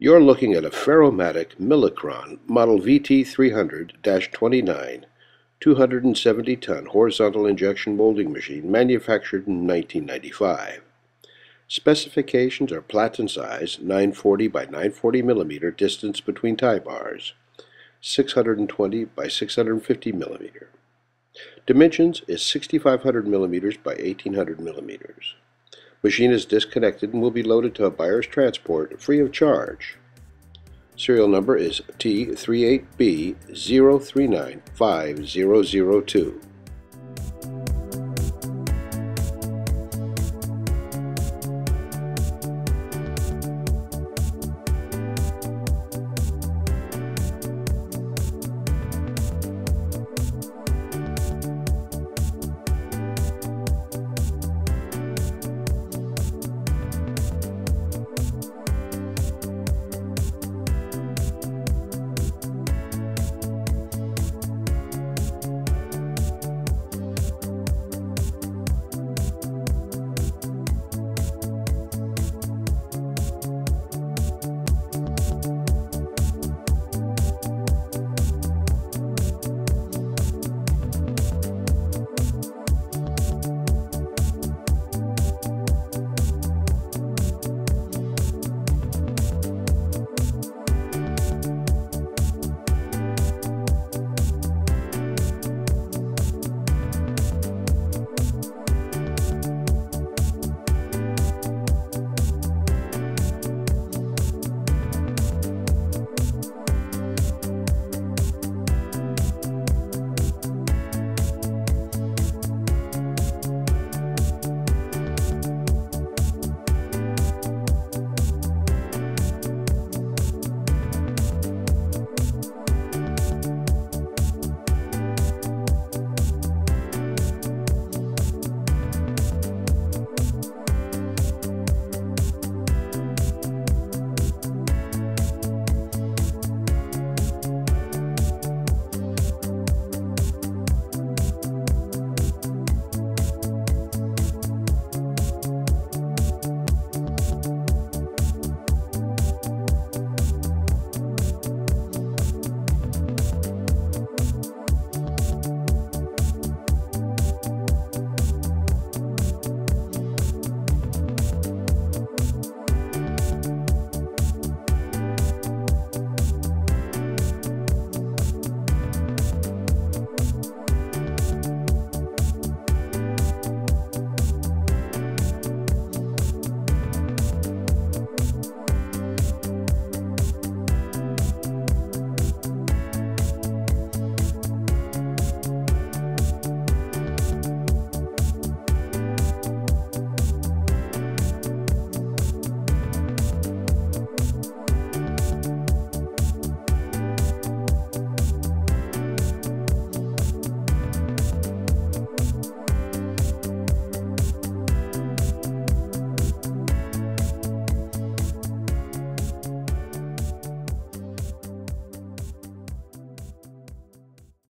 You're looking at a Ferromatic-Milakron model VT300-29 270-ton horizontal injection molding machine manufactured in 1995. Specifications are platen size 940 by 940 millimeter distance between tie bars, 620 by 650 millimeter. Dimensions is 6500 millimeters by 1800 millimeters. Machine is disconnected and will be loaded to a buyer's transport free of charge. Serial number is T38B03950002.